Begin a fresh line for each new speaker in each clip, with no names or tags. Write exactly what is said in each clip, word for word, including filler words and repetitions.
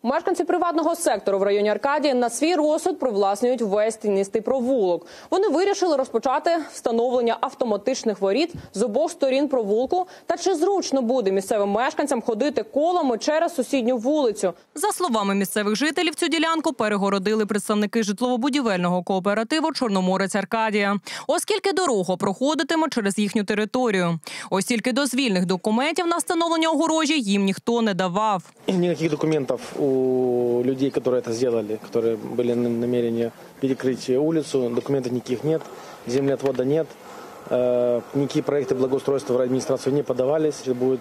Мешканці приватного сектору в районі Аркадії на свій розсуд привласнюють весь тінистий провулок. Вони вирішили розпочати встановлення автоматичних воріт з обох сторін провулку. Та чи зручно буде місцевим мешканцям ходити колами через сусідню вулицю? За словами місцевих жителів, цю ділянку перегородили представники житлово-будівельного кооперативу «Чорноморець-Аркадія», оскільки дорога проходитиме через їхню територію. Ось тільки дозвільних документів на встановлення огорожі їм ніхто не давав.
Никаких документов у людей, которые это сделали, которые были намерения перекрыть улицу, документов никаких нет, землеотвода нет, никакие проекты благоустройства в администрацию не подавались. Будет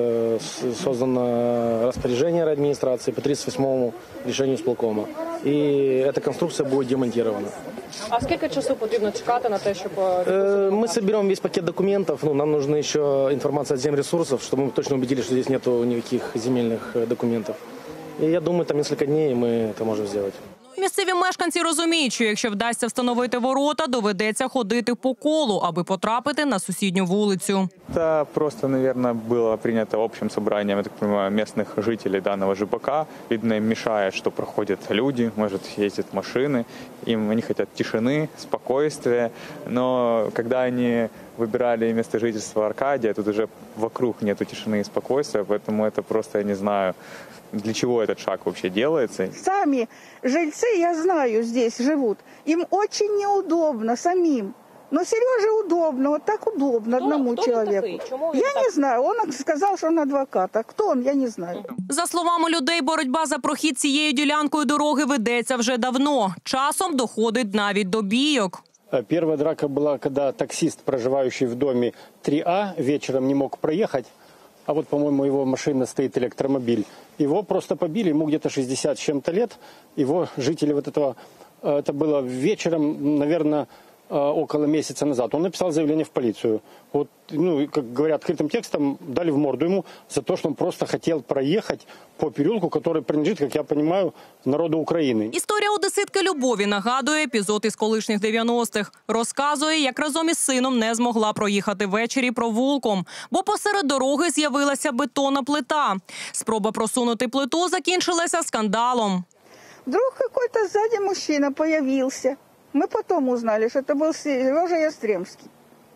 создано распоряжение администрации по тридцать восьмому решению исполкома, и эта конструкция будет демонтирована.
А скільки часу потрібно чекати на те, щоб...
Мы соберем весь пакет документов, ну, нам нужна еще информация от земресурсов, чтобы мы точно убедились, что здесь нет никаких земельных документов. И я думаю, там несколько дней мы это можем сделать.
Місцеві мешканці розуміють, що якщо вдасться встановити ворота, доведеться ходити по колу, аби потрапити на сусідню вулицю.
Это просто, наверное, было принято общим собранием, я так понимаю, местных жителей данного ЖБК. Видно, им мешает, что проходят люди, может, ездят машины. Им они хотят тишины, спокойствия. Но когда они выбирали место жительства Аркадия, тут уже вокруг нету тишины и спокойствия, поэтому это просто, я не знаю, для чего этот шаг вообще делается.
Сами жильцы, я знаю, здесь живут. Им очень неудобно самим. Но Сереже удобно, вот так удобно
кто,
одному
кто
человеку. Я
так...
не знаю, он сказал, что он адвокат. А кто он, я не знаю.
За словами людей, боротьба за прохід цією ділянкою дороги ведеться вже давно. Часом доходить навіть до бійок.
Первая драка была, когда таксист, проживающий в доме три А, вечером не мог проехать. А вот, по-моему, его машина стоит, электромобиль. Его просто побили, ему где-то шестьдесят с чем-то лет. Его жители вот этого, это было вечером, наверное, около месяца назад. Он написал заявление в полицию. Вот, ну, как говорят, открытым текстом дали в морду ему за то, что он просто хотел проехать по переулку, который принадлежит, как я понимаю, народу України.
Історія одеситки Любові нагадує епізод із колишніх дев'яностих. Розказує, як разом із сином не змогла проїхати ввечері провулком, бо посеред дороги з'явилася бетонна плита. Спроба просунути плиту закінчилася скандалом.
Вдруг какой-то сзади мужчина появился. Мы потом узнали, что это был Сережа Ястремский.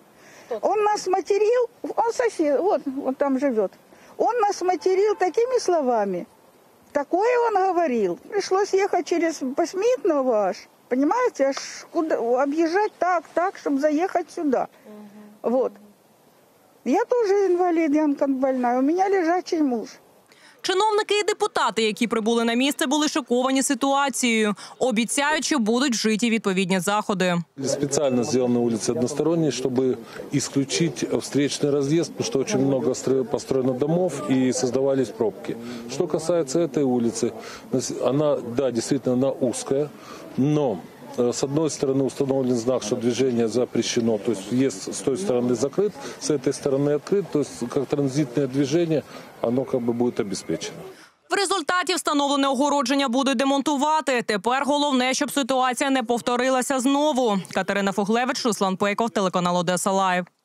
Он нас материл, он сосед, вот, вот там живет. Он нас материл такими словами. Такое он говорил. Пришлось ехать через Посмитного аж, понимаете, аж куда, объезжать так, так, чтобы заехать сюда. Угу. Вот. Я тоже инвалид, я больная, у меня лежачий муж.
Чиновники і депутати, які прибули на місце, були шоковані ситуацією. Обіцяють, що будуть вжиті відповідні заходи.
Специально сделаны улицы односторонние, чтобы исключить встречный разъезд, потому что очень много построено домов и создавались пробки. Что касается этой улицы, она, да, действительно, она узкая, но... С одной стороны установлен знак, что движение запрещено, то есть въезд с той стороны закрыт, с этой стороны открыт, то есть как транзитное движение, оно как бы будет обеспечено.
В результаті встановлене огородження будуть демонтувати. Тепер головне, щоб ситуація не повторилася знову. Катерина Фуглевич, Руслан Пейков, телеканал Одеса Лайв.